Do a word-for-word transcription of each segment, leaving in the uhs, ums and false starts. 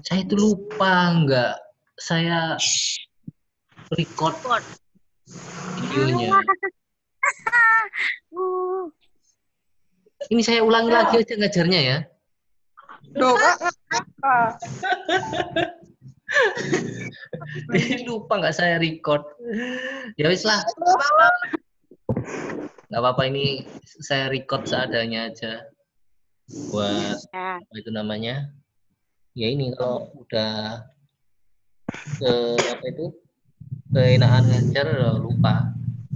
Saya itu lupa nggak saya record videonya. Ini saya ulangi lagi aja ngajarnya ya. Jadi lupa nggak saya record. Ya wis lah. Nggak apa-apa, ini saya record seadanya aja. Buat apa itu namanya? Ya ini kalau udah ke apa itu keenaan ngajar lupa.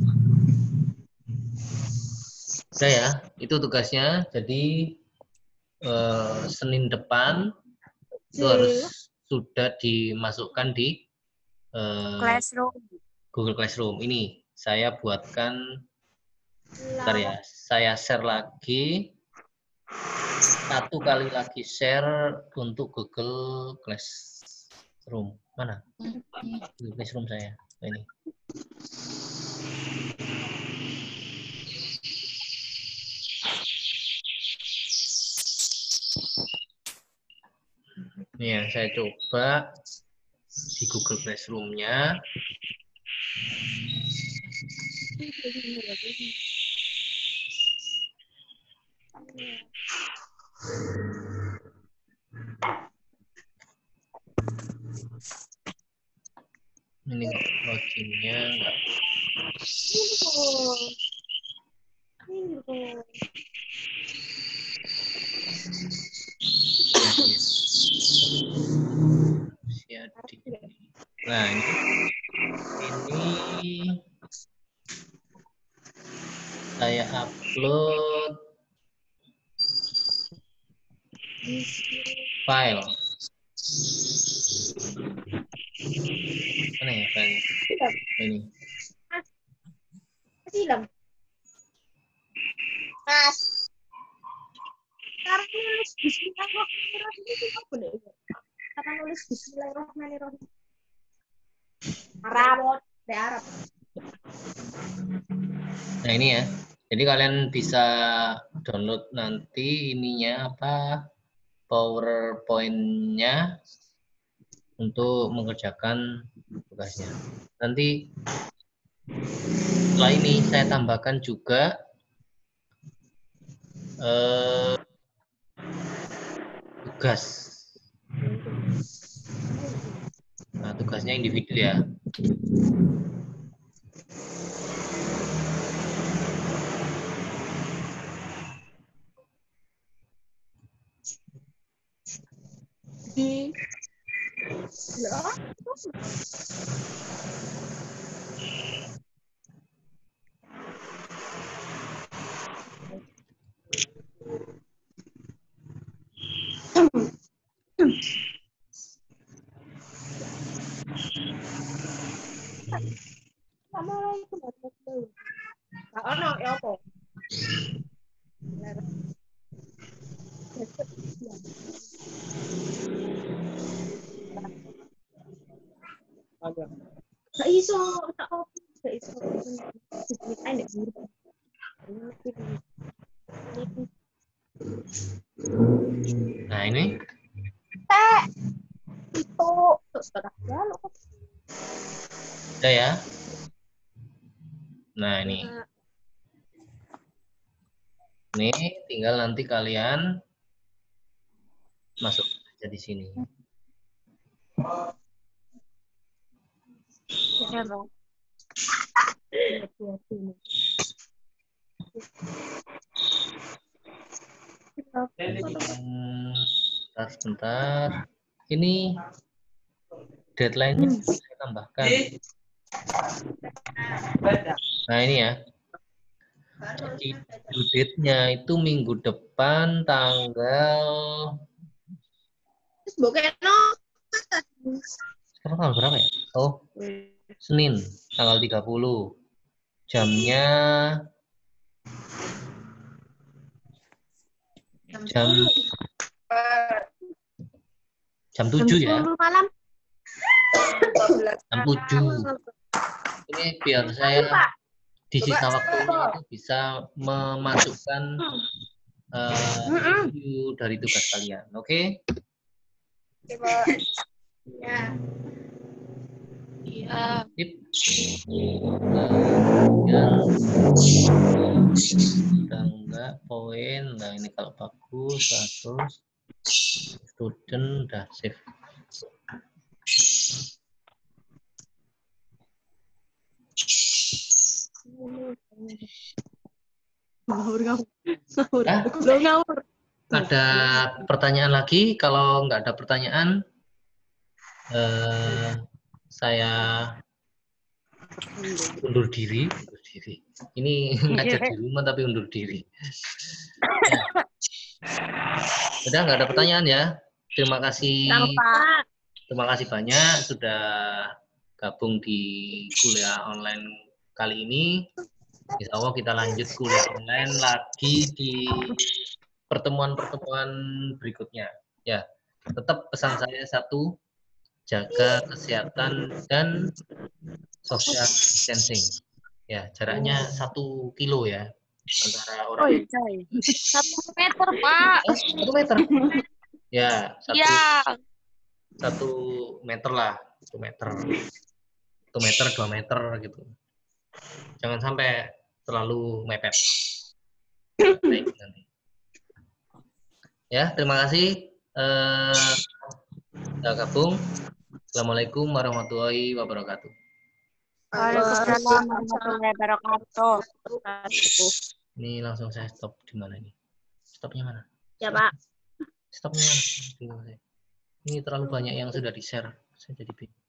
Udah ya, itu tugasnya. Jadi eh, Senin depan itu harus sudah dimasukkan di eh, Classroom. Google Classroom. Ini saya buatkan, bentar ya, saya share lagi. Satu kali lagi share untuk Google Classroom. Mana? Google Classroom saya. Ini. Ini yang saya coba di Google Classroom-nya. Ini loginnya enggak. Nah, ini, ini saya upload file. Mana ya file? Ini. Film. Mas. Sekarang nulis Bismillahirrahmanirrahim itu apa nih? Karena nulis Bismillahirrahmanirrahim. Arab, de Arab. Nah ini ya. Jadi kalian bisa download nanti ininya apa? PowerPoint-nya untuk mengerjakan tugasnya. Nanti setelah ini saya tambahkan juga eh, tugas. Nah, tugasnya individu ya. Di Assalamualaikum warahmatullahi wabarakatuh. Kak ono ya apa? Gak iso, tak apa, gak iso. Ini Nah ini. Teh, itu sudah lalu. Udah ya. Nah ini. Ini tinggal nanti kalian masuk aja di sini. Ya, Bang. Hmm, sebentar, sebentar. Ini deadline-nya saya tambahkan. Nah ini ya. Jadi due date-nya itu minggu depan tanggal. Sekarang tanggal berapa ya? Oh, Senin tanggal tiga puluh. Jamnya jam jam tujuh ya. Malam. Jam tujuh. Ini biar saya di sisa waktunya itu bisa memasukkan uh, review dari tugas kalian. Oke? Okay? Coba. Ya. Iya. Tip. Yang udah enggak poin. Nah ini kalau bagus seratus. Student udah save. Ngawur, ngawur. Ngawur. Ya. Belum ngawur. Ada pertanyaan lagi? Kalau nggak ada pertanyaan, eh, saya undur diri. Undur diri. Ini ngajar di rumah tapi undur diri. Ya. Udah nggak ada pertanyaan ya? Terima kasih. Nampak. Terima kasih banyak sudah gabung di kuliah online kali ini. Insya Allah kita lanjut kuliah online lagi di pertemuan-pertemuan berikutnya. Ya, tetap pesan saya satu, jaga kesehatan dan social distancing. Ya, jaraknya satu kilo ya antara orang. Oh iya. Satu meter, Pak. Eh, satu meter. Ya, satu, Iya. satu meter lah, satu meter, satu meter, dua meter gitu. Jangan sampai terlalu mepet. Baik, nanti. Ya, terima kasih. Eh, sudah gabung. Assalamualaikum warahmatullahi wabarakatuh. Waalaikumsalam warahmatullahi wabarakatuh. Ini langsung saya stop di mana ini? Stopnya mana? Ya, Pak. Stopnya mana? Ini terlalu banyak yang sudah di-share. Saya jadi bingung.